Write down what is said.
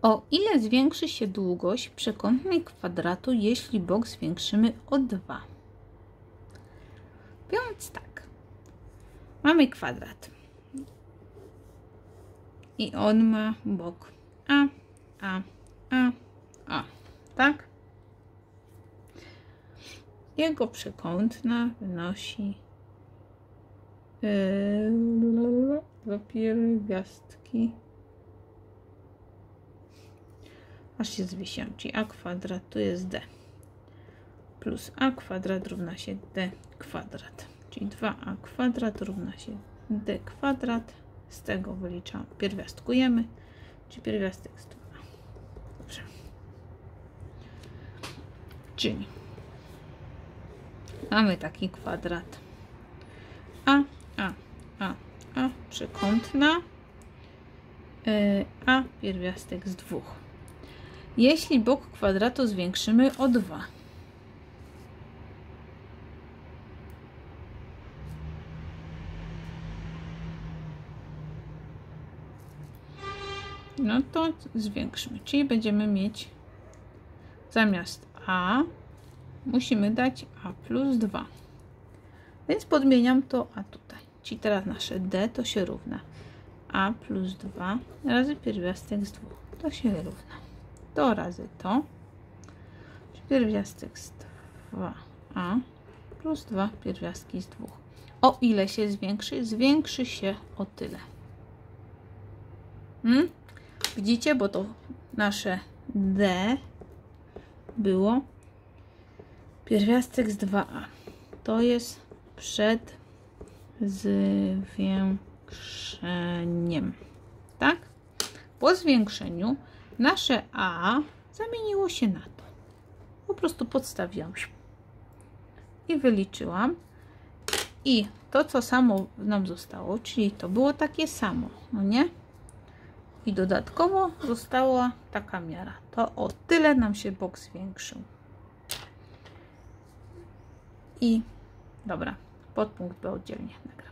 O ile zwiększy się długość przekątnej kwadratu, jeśli bok zwiększymy o 2? Więc tak, mamy kwadrat i on ma bok A, tak? Jego przekątna wynosi dwa pierwiastki, aż się zwiesiłem, czyli a kwadrat to jest d plus a kwadrat równa się d kwadrat, czyli 2a kwadrat równa się d kwadrat. Z tego wyliczamy, pierwiastkujemy, czyli pierwiastek z 2. Dobrze. Czyli mamy taki kwadrat a przekątna a pierwiastek z 2. Jeśli bok kwadratu zwiększymy o 2, no to zwiększmy, czyli będziemy mieć zamiast a musimy dać a plus 2, więc podmieniam to a tutaj, czyli teraz nasze d to się równa a plus 2 razy pierwiastek z 2, to się równa to razy to, czyli pierwiastek z 2a plus 2 pierwiastki z 2. O ile się zwiększy? Zwiększy się o tyle. Widzicie, bo to nasze d było pierwiastek z 2a. To jest przed zwiększeniem. Tak? Po zwiększeniu nasze a zamieniło się na to. Po prostu podstawiłam i wyliczyłam. I to, co samo nam zostało, czyli to było takie samo, no nie? I dodatkowo została taka miara. To o tyle nam się bok zwiększył. I dobra, podpunkt B oddzielnie.